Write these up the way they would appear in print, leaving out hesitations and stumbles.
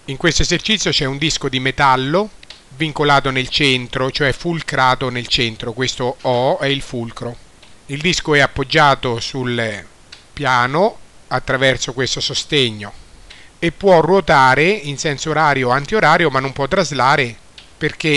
In questo esercizio c'è un disco di metallo vincolato nel centro, cioè fulcrato nel centro. Questo O è il fulcro. Il disco è appoggiato sul piano attraverso questo sostegno e può ruotare in senso orario o antiorario, ma non può traslare perché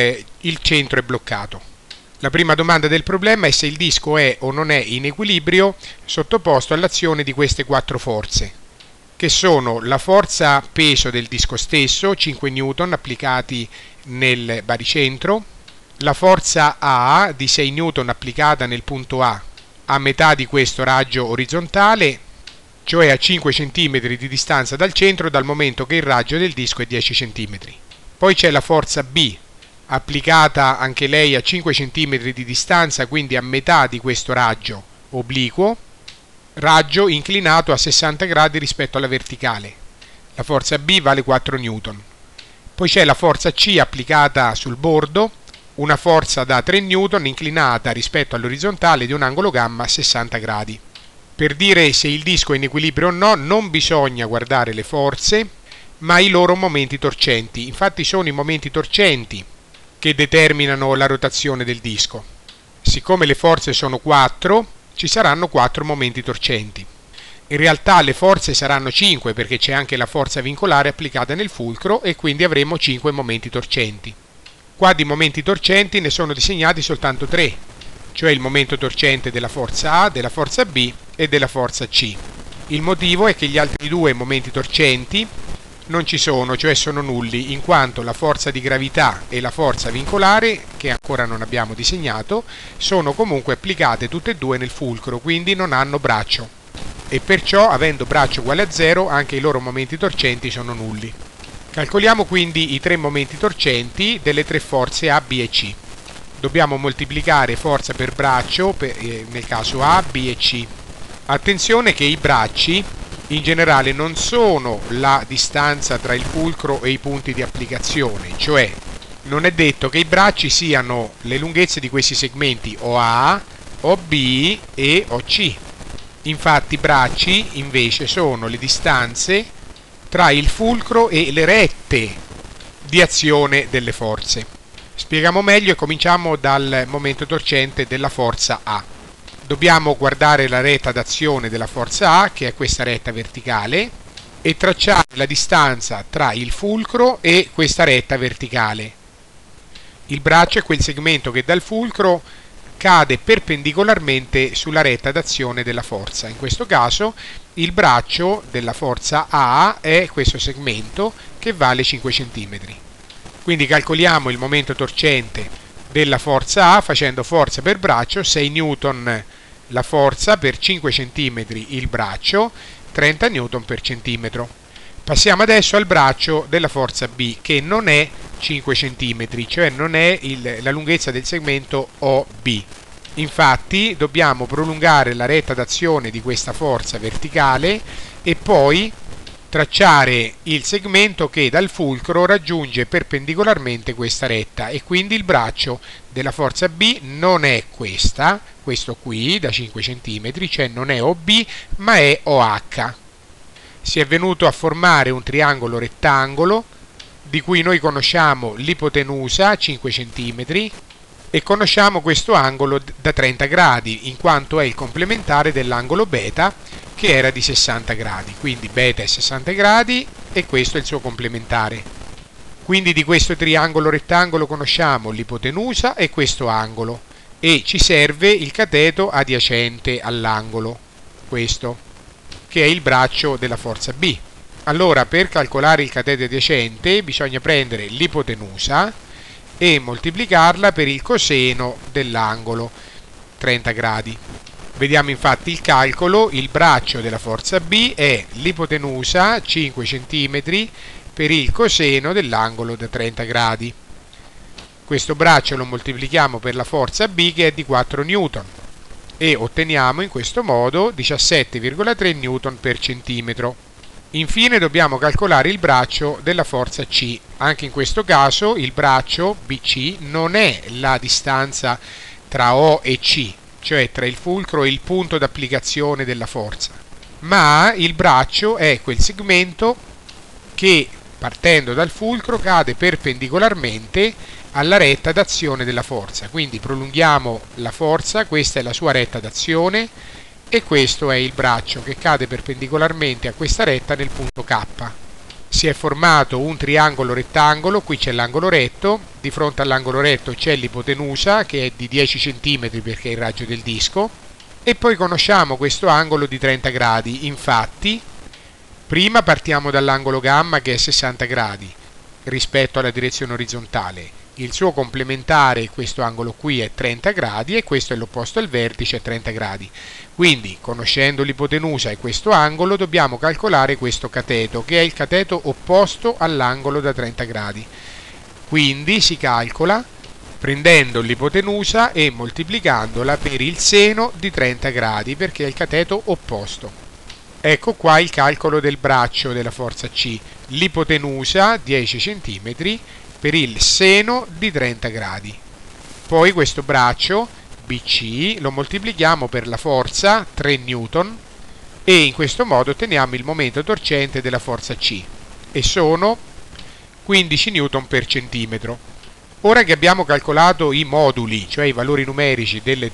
il centro è bloccato. La prima domanda del problema è se il disco è o non è in equilibrio sottoposto all'azione di queste quattro forze, che sono la forza peso del disco stesso, 5 N applicati nel baricentro, la forza A di 6 N applicata nel punto a metà di questo raggio orizzontale, cioè a 5 cm di distanza dal centro, dal momento che il raggio del disco è 10 cm. Poi c'è la forza B, applicata anche lei a 5 cm di distanza, quindi a metà di questo raggio obliquo, raggio inclinato a 60 gradi rispetto alla verticale. La forza B vale 4 N. Poi c'è la forza C applicata sul bordo, una forza da 3 N inclinata rispetto all'orizzontale di un angolo gamma a 60 gradi. Per dire se il disco è in equilibrio o no, non bisogna guardare le forze, ma i loro momenti torcenti. Infatti sono i momenti torcenti che determinano la rotazione del disco. Siccome le forze sono 4, ci saranno 4 momenti torcenti. In realtà le forze saranno 5 perché c'è anche la forza vincolare applicata nel fulcro e quindi avremo 5 momenti torcenti. Qua di momenti torcenti ne sono disegnati soltanto 3, cioè il momento torcente della forza A, della forza B e della forza C. Il motivo è che gli altri due momenti torcenti non ci sono, cioè sono nulli, in quanto la forza di gravità e la forza vincolare, che ancora non abbiamo disegnato, sono comunque applicate tutte e due nel fulcro, quindi non hanno braccio. E perciò, avendo braccio uguale a 0, anche i loro momenti torcenti sono nulli. Calcoliamo quindi i 3 momenti torcenti delle 3 forze A, B e C. Dobbiamo moltiplicare forza per braccio, nel caso A, B e C. Attenzione che i bracci in generale non sono la distanza tra il fulcro e i punti di applicazione, cioè non è detto che i bracci siano le lunghezze di questi segmenti OA, OB e OC. Infatti i bracci invece sono le distanze tra il fulcro e le rette di azione delle forze. Spieghiamo meglio e cominciamo dal momento torcente della forza A. Dobbiamo guardare la retta d'azione della forza A, che è questa retta verticale, e tracciare la distanza tra il fulcro e questa retta verticale. Il braccio è quel segmento che dal fulcro cade perpendicolarmente sulla retta d'azione della forza. In questo caso il braccio della forza A è questo segmento che vale 5 cm. Quindi calcoliamo il momento torcente della forza A facendo forza per braccio, 6 N la forza per 5 cm il braccio, 30 N per centimetro. Passiamo adesso al braccio della forza B, che non è 5 cm, cioè non è la lunghezza del segmento OB. Infatti dobbiamo prolungare la retta d'azione di questa forza verticale e poi tracciare il segmento che dal fulcro raggiunge perpendicolarmente questa retta, e quindi il braccio della forza B non è questo qui da 5 cm, cioè non è OB ma è OH. Si è venuto a formare un triangolo rettangolo di cui noi conosciamo l'ipotenusa 5 cm e conosciamo questo angolo da 30 gradi in quanto è il complementare dell'angolo beta che era di 60 gradi, quindi beta è 60 gradi e questo è il suo complementare. Quindi di questo triangolo rettangolo conosciamo l'ipotenusa e questo angolo e ci serve il cateto adiacente all'angolo, questo, che è il braccio della forza B. Allora per calcolare il cateto adiacente bisogna prendere l'ipotenusa e moltiplicarla per il coseno dell'angolo, 30 gradi. Vediamo infatti il calcolo, il braccio della forza B è l'ipotenusa 5 cm per il coseno dell'angolo da 30 gradi. Questo braccio lo moltiplichiamo per la forza B che è di 4 N e otteniamo in questo modo 17,3 N per centimetro. Infine dobbiamo calcolare il braccio della forza C. Anche in questo caso il braccio BC non è la distanza tra O e C, cioè tra il fulcro e il punto d'applicazione della forza, ma il braccio è quel segmento che partendo dal fulcro cade perpendicolarmente alla retta d'azione della forza. Quindi prolunghiamo la forza, questa è la sua retta d'azione e questo è il braccio che cade perpendicolarmente a questa retta nel punto K. Si è formato un triangolo rettangolo, qui c'è l'angolo retto, di fronte all'angolo retto c'è l'ipotenusa che è di 10 cm perché è il raggio del disco, e poi conosciamo questo angolo di 30 gradi, infatti prima partiamo dall'angolo gamma che è 60 gradi rispetto alla direzione orizzontale, il suo complementare, questo angolo qui, è 30 gradi e questo è l'opposto al vertice, è 30 gradi. Quindi, conoscendo l'ipotenusa e questo angolo, dobbiamo calcolare questo cateto, che è il cateto opposto all'angolo da 30 gradi. Quindi si calcola prendendo l'ipotenusa e moltiplicandola per il seno di 30 gradi, perché è il cateto opposto. Ecco qua il calcolo del braccio della forza C. L'ipotenusa, 10 cm, per il seno di 30 gradi. Poi questo braccio BC lo moltiplichiamo per la forza 3 Newton e in questo modo otteniamo il momento torcente della forza C e sono 15 Newton per centimetro. Ora che abbiamo calcolato i moduli, cioè i valori numerici dei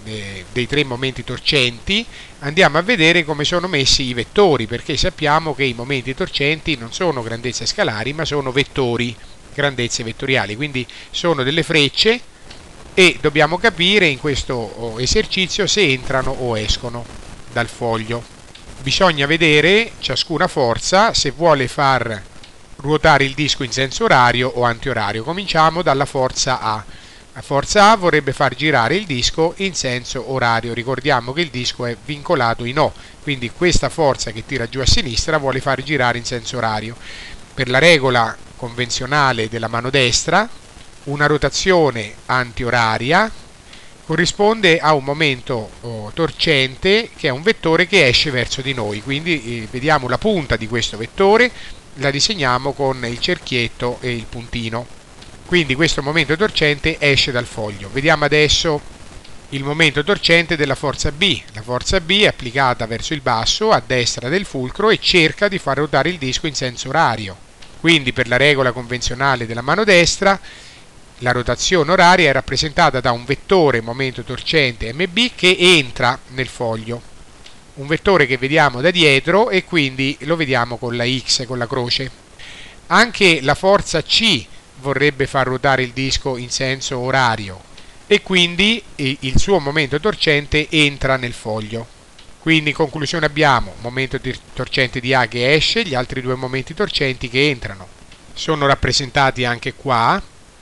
tre momenti torcenti, andiamo a vedere come sono messi i vettori, perché sappiamo che i momenti torcenti non sono grandezze scalari ma sono vettori, grandezze vettoriali, quindi sono delle frecce e dobbiamo capire in questo esercizio se entrano o escono dal foglio. Bisogna vedere ciascuna forza se vuole far ruotare il disco in senso orario o antiorario. Cominciamo dalla forza A. La forza A vorrebbe far girare il disco in senso orario. Ricordiamo che il disco è vincolato in O, quindi questa forza che tira giù a sinistra vuole far girare in senso orario. Per la regola convenzionale della mano destra, una rotazione antioraria corrisponde a un momento torcente che è un vettore che esce verso di noi, quindi vediamo la punta di questo vettore, la disegniamo con il cerchietto e il puntino, quindi questo momento torcente esce dal foglio. Vediamo adesso il momento torcente della forza B. La forza B è applicata verso il basso a destra del fulcro e cerca di far ruotare il disco in senso orario. Quindi per la regola convenzionale della mano destra la rotazione oraria è rappresentata da un vettore momento torcente MB che entra nel foglio, un vettore che vediamo da dietro e quindi lo vediamo con la X, con la croce. Anche la forza C vorrebbe far ruotare il disco in senso orario e quindi il suo momento torcente entra nel foglio. Quindi in conclusione abbiamo momento torcente di A che esce, gli altri due momenti torcenti che entrano. Sono rappresentati anche qua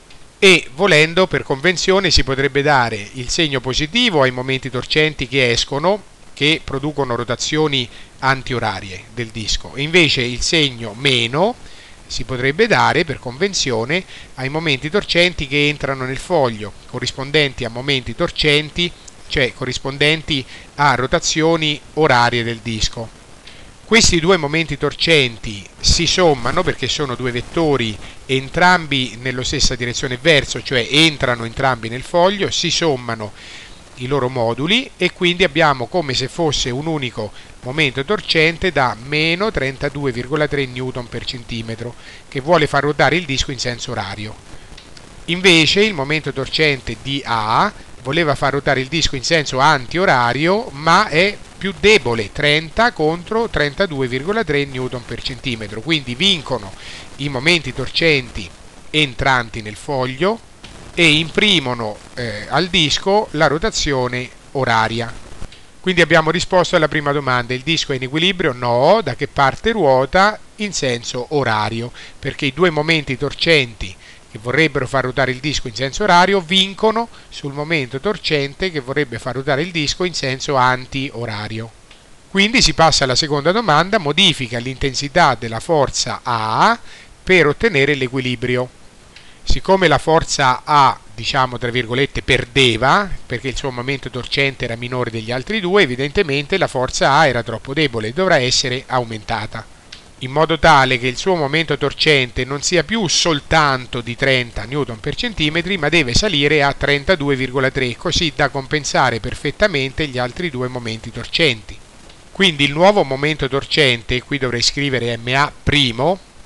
e volendo per convenzione si potrebbe dare il segno positivo ai momenti torcenti che escono, che producono rotazioni antiorarie del disco, e invece il segno meno si potrebbe dare per convenzione ai momenti torcenti che entrano nel foglio, corrispondenti a momenti torcenti, cioè corrispondenti a rotazioni orarie del disco. Questi due momenti torcenti si sommano perché sono due vettori entrambi nella stessa direzione verso, cioè entrano entrambi nel foglio, si sommano i loro moduli e quindi abbiamo come se fosse un unico momento torcente da meno 32,3 Newton per centimetro che vuole far ruotare il disco in senso orario. Invece il momento torcente di A voleva far ruotare il disco in senso antiorario ma è più debole, 30 contro 32,3 Newton per centimetro, quindi vincono i momenti torcenti entranti nel foglio e imprimono al disco la rotazione oraria. Quindi abbiamo risposto alla prima domanda: il disco è in equilibrio? No. Da che parte ruota? In senso orario, perché i due momenti torcenti che vorrebbero far ruotare il disco in senso orario vincono sul momento torcente che vorrebbe far ruotare il disco in senso anti-orario. Quindi si passa alla seconda domanda: modifica l'intensità della forza A per ottenere l'equilibrio. Siccome la forza A, diciamo tra virgolette, perdeva, perché il suo momento torcente era minore degli altri due, evidentemente la forza A era troppo debole e dovrà essere aumentata, in modo tale che il suo momento torcente non sia più soltanto di 30 Newton per centimetri, ma deve salire a 32,3, così da compensare perfettamente gli altri due momenti torcenti. Quindi il nuovo momento torcente, qui dovrei scrivere MA',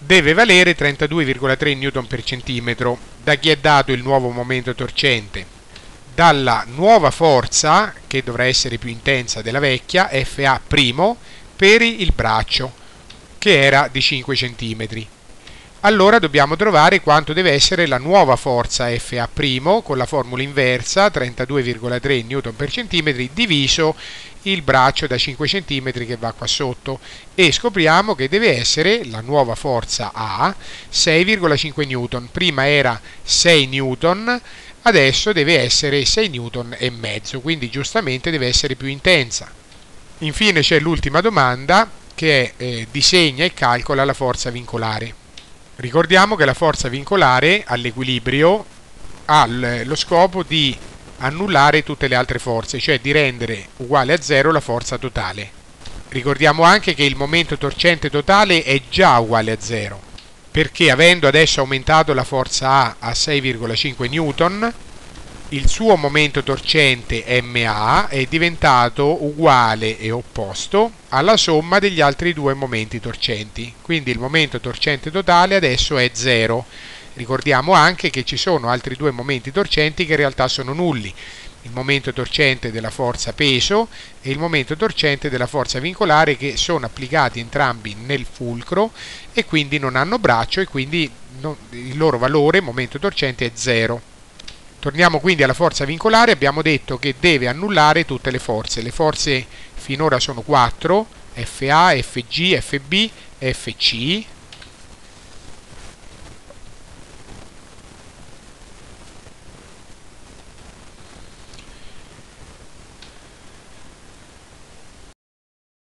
deve valere 32,3 Newton per centimetro. Da chi è dato il nuovo momento torcente? Dalla nuova forza, che dovrà essere più intensa della vecchia, Fa' per il braccio, che era di 5 cm. Allora dobbiamo trovare quanto deve essere la nuova forza Fa' con la formula inversa, 32,3 Newton per centimetri, diviso il braccio da 5 cm che va qua sotto, e scopriamo che deve essere la nuova forza A 6,5 Newton. Prima era 6 Newton, adesso deve essere 6 Newton e mezzo, quindi giustamente deve essere più intensa. Infine c'è l'ultima domanda, che è disegna e calcola la forza vincolare. Ricordiamo che la forza vincolare all'equilibrio ha lo scopo di annullare tutte le altre forze, cioè di rendere uguale a zero la forza totale. Ricordiamo anche che il momento torcente totale è già uguale a zero, perché avendo adesso aumentato la forza A 6,5 Newton, il suo momento torcente MA è diventato uguale e opposto alla somma degli altri due momenti torcenti. Quindi il momento torcente totale adesso è 0. Ricordiamo anche che ci sono altri due momenti torcenti che in realtà sono nulli. Il momento torcente della forza peso e il momento torcente della forza vincolare, che sono applicati entrambi nel fulcro e quindi non hanno braccio, e quindi il loro valore, momento torcente, è 0. Torniamo quindi alla forza vincolare. Abbiamo detto che deve annullare tutte le forze. Le forze finora sono 4, Fa, Fg, Fb, Fc.